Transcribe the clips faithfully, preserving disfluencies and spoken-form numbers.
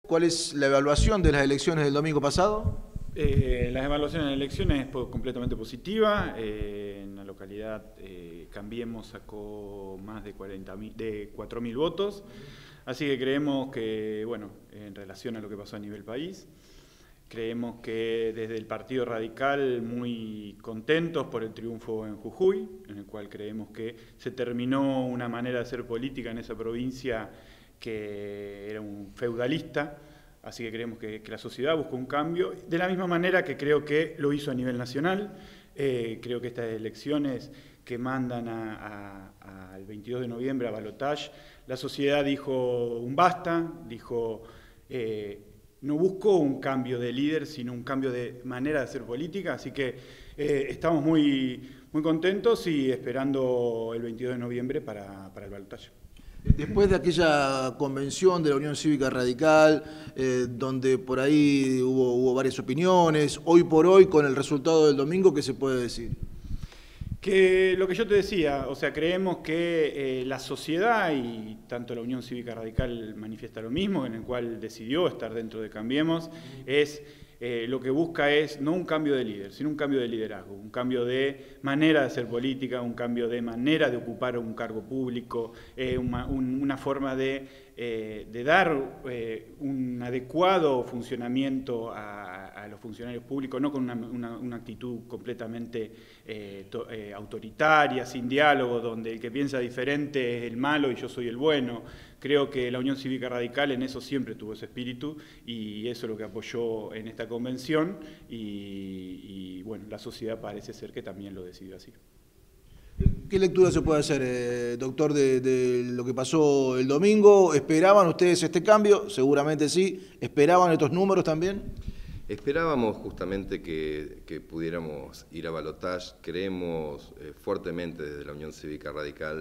¿Cuál es la evaluación de las elecciones del domingo pasado? Eh, las evaluaciones de elecciones es completamente positiva. Eh, en la localidad eh, Cambiemos sacó más de, de cuatro mil votos, así que creemos que, bueno, en relación a lo que pasó a nivel país, creemos que desde el Partido Radical muy contentos por el triunfo en Jujuy, en el cual creemos que se terminó una manera de hacer política en esa provincia que era un feudalista. Así que creemos que, que la sociedad buscó un cambio, de la misma manera que creo que lo hizo a nivel nacional. Eh, creo que estas elecciones que mandan al veintidós de noviembre a balotaje, la sociedad dijo un basta, dijo eh, no buscó un cambio de líder, sino un cambio de manera de hacer política. Así que eh, estamos muy, muy contentos y esperando el veintidós de noviembre para, para el balotaje. Después de aquella convención de la Unión Cívica Radical, eh, donde por ahí hubo, hubo varias opiniones, hoy por hoy, con el resultado del domingo, ¿qué se puede decir? Que lo que yo te decía, o sea, creemos que eh, la sociedad, y tanto la Unión Cívica Radical manifiesta lo mismo, en el cual decidió estar dentro de Cambiemos, es eh, lo que busca es no un cambio de líder, sino un cambio de liderazgo, un cambio de manera de hacer política, un cambio de manera de ocupar un cargo público, eh, una, un, una forma de, eh, de dar eh, un adecuado funcionamiento a, a los funcionarios públicos, no con una, una, una actitud completamente eh, to, eh, autoritaria, sin diálogo, donde el que piensa diferente es el malo y yo soy el bueno. Creo que la Unión Cívica Radical en eso siempre tuvo ese espíritu y eso es lo que apoyó en esta convención y, y bueno, la sociedad parece ser que también lo decidió así. ¿Qué lectura se puede hacer, eh, doctor, de, de lo que pasó el domingo? ¿Esperaban ustedes este cambio? Seguramente sí. ¿Esperaban estos números también? Esperábamos justamente que, que pudiéramos ir a balotaje. Creemos eh, fuertemente desde la Unión Cívica Radical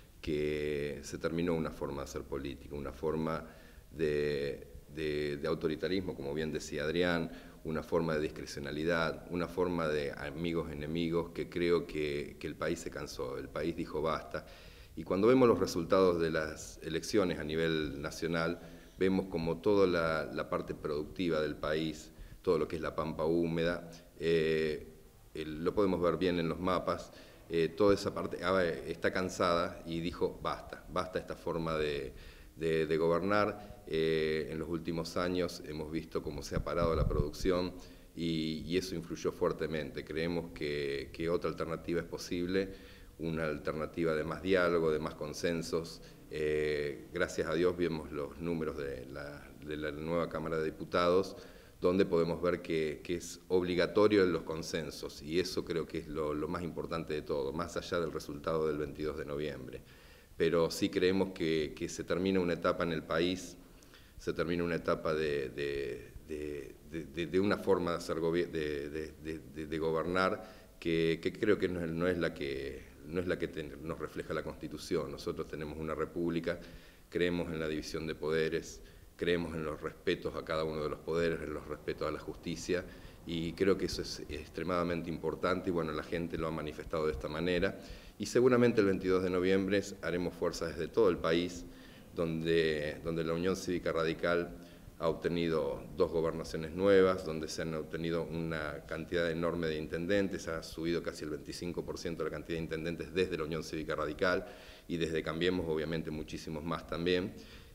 que se terminó una forma de hacer política, una forma de, de, de autoritarismo, como bien decía Adrián, una forma de discrecionalidad, una forma de amigos-enemigos que creo que, que el país se cansó, el país dijo basta. Y cuando vemos los resultados de las elecciones a nivel nacional, vemos como toda la, la parte productiva del país, todo lo que es la pampa húmeda, eh, el, lo podemos ver bien en los mapas. Eh, toda esa parte está cansada y dijo basta, basta esta forma de, de, de gobernar. Eh, en los últimos años hemos visto cómo se ha parado la producción y, y eso influyó fuertemente. Creemos que, que otra alternativa es posible, una alternativa de más diálogo, de más consensos. Eh, gracias a Dios vemos los números de la, de la nueva Cámara de Diputados, donde podemos ver que, que es obligatorio los consensos, y eso creo que es lo, lo más importante de todo, más allá del resultado del veintidós de noviembre. Pero sí creemos que, que se termina una etapa en el país, se termina una etapa de, de, de, de, de una forma de, hacer de, de, de, de gobernar que, que creo que no es, no es la que, no es la que ten, nos refleja la Constitución. Nosotros tenemos una república, creemos en la división de poderes, creemos en los respetos a cada uno de los poderes, en los respetos a la justicia, y creo que eso es extremadamente importante, y bueno, la gente lo ha manifestado de esta manera, y seguramente el veintidós de noviembre haremos fuerza desde todo el país, donde, donde la Unión Cívica Radical ha obtenido dos gobernaciones nuevas, donde se han obtenido una cantidad enorme de intendentes, ha subido casi el veinticinco por ciento de la cantidad de intendentes desde la Unión Cívica Radical, y desde Cambiemos obviamente muchísimos más también.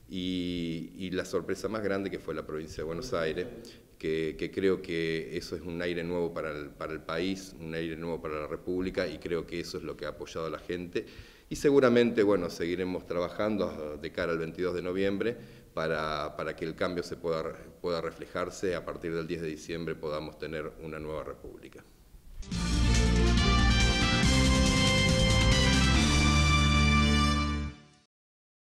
Y, y la sorpresa más grande que fue la provincia de Buenos Aires, que, que creo que eso es un aire nuevo para el, para el país, un aire nuevo para la República, y creo que eso es lo que ha apoyado a la gente. Y seguramente, bueno, seguiremos trabajando de cara al veintidós de noviembre para, para que el cambio se pueda, pueda reflejarse, a partir del diez de diciembre podamos tener una nueva República.